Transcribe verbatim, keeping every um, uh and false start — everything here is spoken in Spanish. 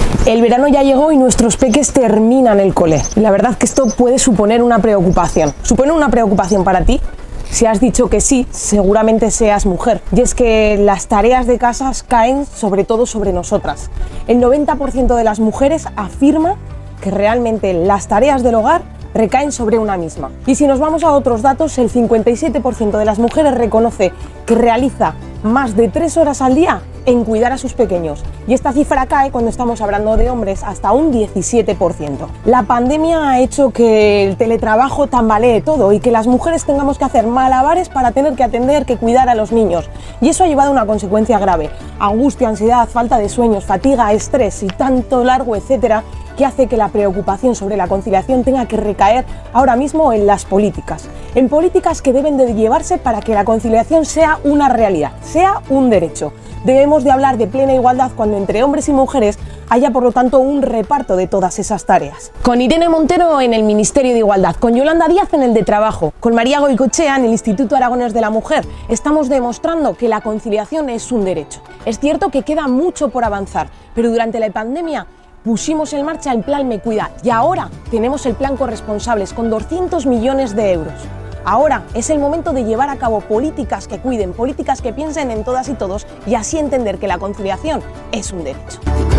El verano ya llegó y nuestros peques terminan el cole. La verdad que esto puede suponer una preocupación. ¿Supone una preocupación para ti? Si has dicho que sí, seguramente seas mujer. Y es que las tareas de casa caen sobre todo sobre nosotras. El noventa por ciento de las mujeres afirma que realmente las tareas del hogar recaen sobre una misma. Y si nos vamos a otros datos, el cincuenta y siete por ciento de las mujeres reconoce que realiza más de tres horas al día en cuidar a sus pequeños. Y esta cifra cae cuando estamos hablando de hombres hasta un diecisiete por ciento. La pandemia ha hecho que el teletrabajo tambalee todo y que las mujeres tengamos que hacer malabares para tener que atender, que cuidar a los niños. Y eso ha llevado a una consecuencia grave: angustia, ansiedad, falta de sueños, fatiga, estrés y tanto largo, etcétera, que hace que la preocupación sobre la conciliación tenga que recaer ahora mismo en las políticas. En políticas que deben de llevarse para que la conciliación sea una realidad, sea un derecho. Debemos de hablar de plena igualdad cuando entre hombres y mujeres haya, por lo tanto, un reparto de todas esas tareas. Con Irene Montero en el Ministerio de Igualdad, con Yolanda Díaz en el de Trabajo, con María Goicoechea en el Instituto Aragonés de la Mujer, estamos demostrando que la conciliación es un derecho. Es cierto que queda mucho por avanzar, pero durante la pandemia pusimos en marcha el Plan Me Cuida y ahora tenemos el Plan Corresponsables con doscientos millones de euros. Ahora es el momento de llevar a cabo políticas que cuiden, políticas que piensen en todas y todos y así entender que la conciliación es un derecho.